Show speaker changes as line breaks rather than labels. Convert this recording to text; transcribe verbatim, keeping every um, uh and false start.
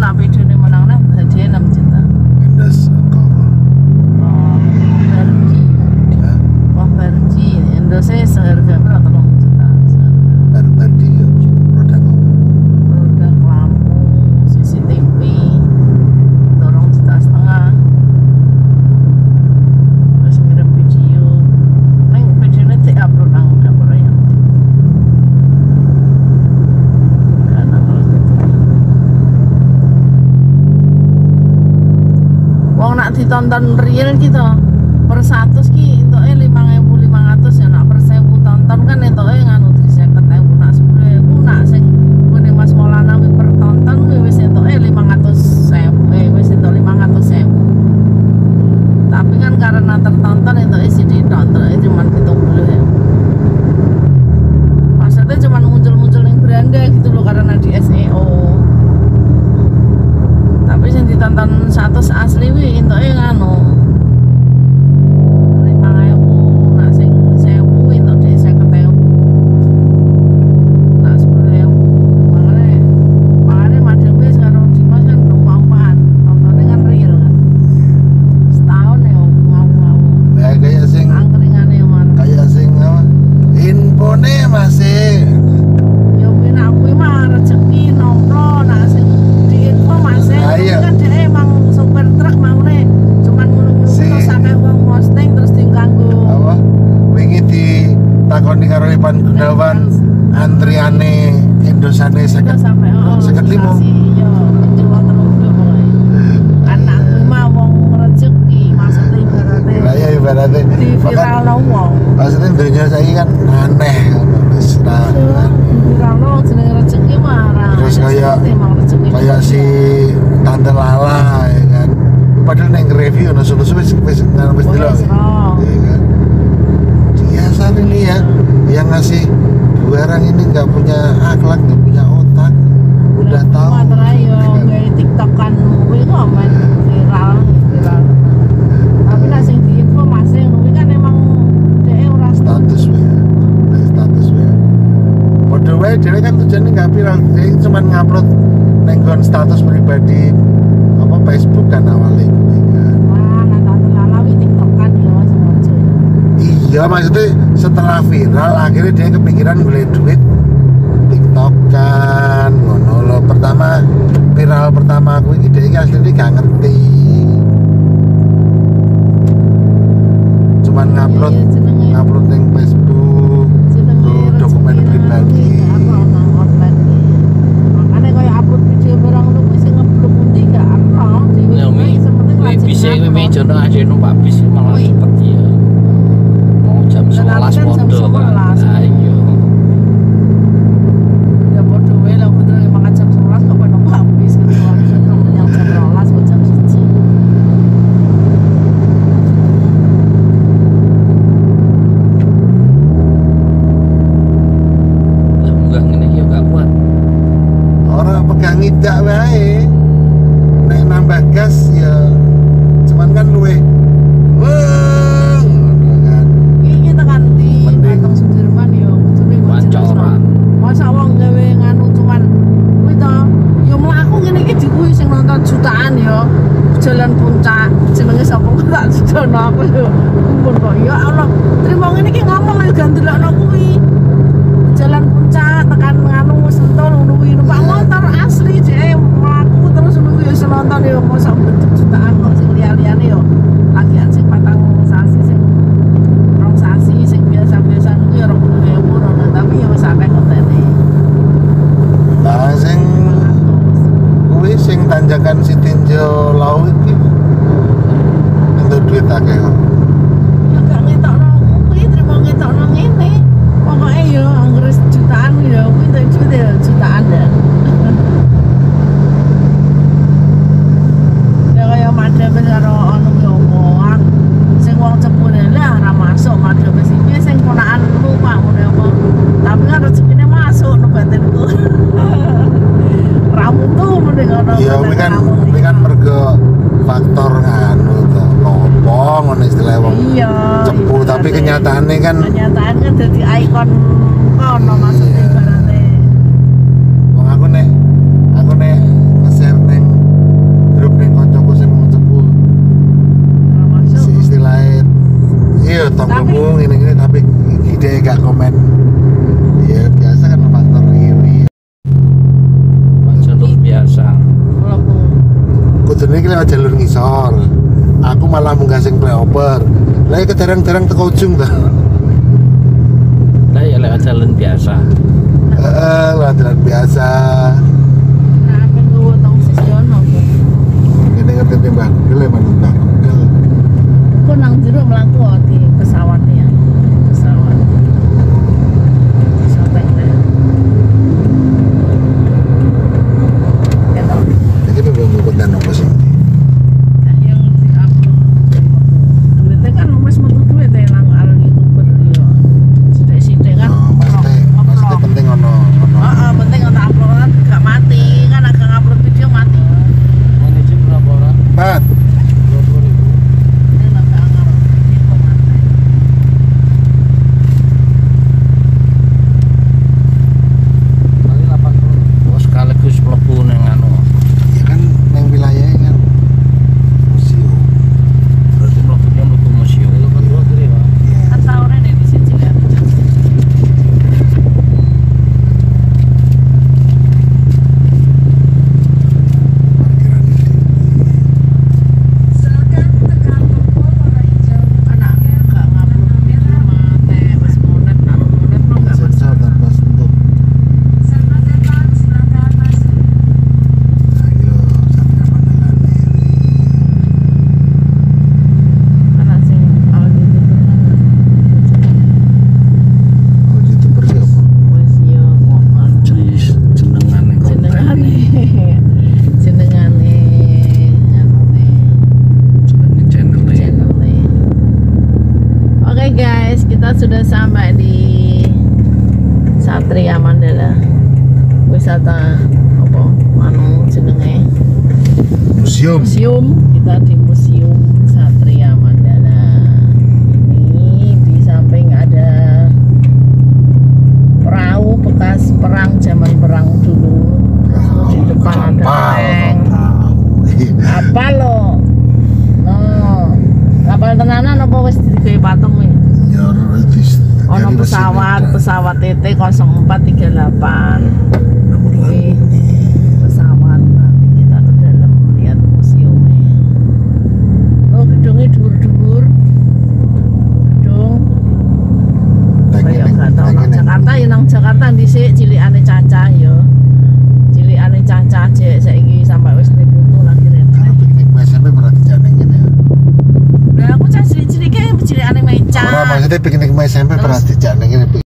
nak videone menang nah dadi enam juta.
Indes kok.
Oh, Bergi.
Ya,
Wah, Bergi. Indonesia seharga berapa dong juta?
baru-baru di produk apa?
Produk lampu, C C T V, dorong juta setengah. Terus ngirim video. Neng videonya di-upload nang dapur ya. Karena kalau gitu. Wong nak ditonton real gitu. Per satu ki entuke lima ribu lima ratus ya, nak per seribu tonton kan entuke nganu seket ribu, nak sepuluh ribu, nak sing ngene Mas Maulana wi per tonton wi wis entuke lima ratus ribu, eh wis entuk lima ratus ribu. Tapi kan karena tertonton entuke sithik tonton cuma tujuh puluh ribu. Maksudnya cuma muncul-muncul yang beranda gitu loh karena di S E O. Tapi yang ditonton satu asli wi entuke nganu
Gunawan antriane Indosane seket seket limo.
Anak kuwi mah wong rezeki maksudnya ibaratnya.
Lah ya ibaratnya
Di viralno wong.
Maksudnya dunia saiki kan aneh wis ra.
Viralno jenenge rezeki mah ra.
Terus kayak kayak si Tante Lala ya kan. Padahal neng review ono solusi wis wis wis delok. Iya kan. Dia saat ini ya yang ngasih barang ini nggak punya akhlak, nggak punya otak, udah tahu.
Materayo kayak TikTok kan, gue komen viral, viral. Tapi nasi diinfo masih, gue kan emang dia orang
status we, status we. Waduh we, dia kan tujuannya nggak viral, dia cuma ngupload nenggon status pribadi apa Facebook kan awalnya.
Wah, nggak terlalu TikTok kan ya semua cuy.
Iya maksudnya setelah viral akhirnya dia kepikiran beli duit TikTok kan ngono lo. Pertama viral pertama aku ini dia aslinya gak ngerti, cuman ngupload ngupload yang Facebook tuh dokumen pribadi.
Makanya kayak upload video barang lu bisa ngeblok nanti gak apa di
bisa ini jono aja numpak bis malah cepet ya. Jam sebelas podo kan. Ayo.
Ya podo wae lah bener makan jam sebelas kok pengen numpak bis kan yang jam dua belas kok jam satu.
Lah munggah ngene ya gak kuat.
Ora pegang idak wae. Nek nambah gas ya cuman kan luwe.
Jutaan ya jalan puncak jenenge sapa tak judono aku yo kumpul kok ya Allah terima ngene iki ngomong yo gandelokno kuwi jalan puncak tekan nganu Sentul nuwi numpak motor asli jek mlaku terus nuwi yo senonton yo mosok bentuk jutaan kok sing liya-liyane yo lagian sing patang sasi sing rong sasi sing biasa-biasa kuwi yo rong puluh ribu tapi yo wis akeh kontene.
Nah sing kuwi sing tanjakan Sitinjo Lau iki entuk duit akeh kok.
Ya gak ngetokno kuwi terima ngetokno ngene. Pokoke ya anggere jutaan ya kuwi entuk duit ya jutaan ya. Ya kaya madhep karo ono yo omongan sing wong cepune lah ora masuk madhep iki sing ponakan lu Pak ngene apa. Tapi kan rezekine masuk no batinku. Ramu tuh mending ono.
Iya, kuwi kan kuwi kan mergo faktor nganu to. Ngopo ngono istilah wong.
Iya.
Cepu tapi kenyataannya kan
kenyataan kan dadi ikon kono maksudnya ibaratnya.
wong aku nek aku nek nge-share ning ngisor. Aku malah munggah sing flyover. Lah ya kedarang-darang teko ujung ta.
Lah ya lewat jalan biasa.
Heeh, lewat jalan biasa.
Nah, apa gue tau sisi ono kok.
Ini ngerti Mbak Google ya, Mbak Google.
Kok nang jero mlaku di pesawatnya. Pesawat. Pesawat deh. Gitu.
Jadi Mbak Google dan apa sih?
Yang di-upload duitnya kan wis metu duit ya nang al youtuber yo. Sithik-sithik kan.
Oh, maksudnya, maksudnya penting ono ono.
Heeh, penting untuk upload kan gak mati kan agak ngupload video mati.
Ini sih berapa orang?
Empat.
dua puluh ribu.
Ini lah gak ngarep video mati.
Kali delapan puluh. Oh, sekaligus mlebu ning anu.
Ya kan neng wilayahnya kan museum.
Berarti mlebunya mlebu museum. delapan puluh kiri, Pak.
Iya.
Kan tahunan ya di sini ya.
Parkiran ini.
Anak gak ngupload video mati. Wis monet naruh monet mah gak
Sensor
masalah.
tanpa sentuh. Ayo, Satria Pandangan ini.
Anak sing al youtuber kan.
Oh, youtuber sih apa?
Wis yo kok anu.
Jenis jenengane
Jenengane jenengane anune
jenenge channel
channelnya. Oke guys, kita sudah sampai di Satria Mandala. Wisata apa anu jenenge?
Museum.
Museum. Kita di Museum Satria Mandala. Ini di samping ada perahu bekas perang zaman perang dulu. Terus di depan ada tank. Apa lo? No. Kapal tenanan apa wis digawe patung iki?
Ya, dis-
Ono
dari
pesawat,
mesin
pesawat T T nol empat tiga delapan.
ada.
Wih, pesawat. Nanti kita ke dalam lihat museumnya. Oh, gedungnya dhuwur-dhuwur. Gedung.
Tank-nya
Kayak
neng-
gak tau
tank-nya
nang
neng
Jakarta
ndi?
ya nang Jakarta dhisik cilikane Cacah ya. Cilikane Cacah jek saiki sampai wis diputu lagi
Kalau
rene.
piknik S M P berarti janengin ya.
Lah aku cah cilik-cilik e cilikane
Ora
Meca.
maksudnya piknik S M P
Terus?
berarti janengin.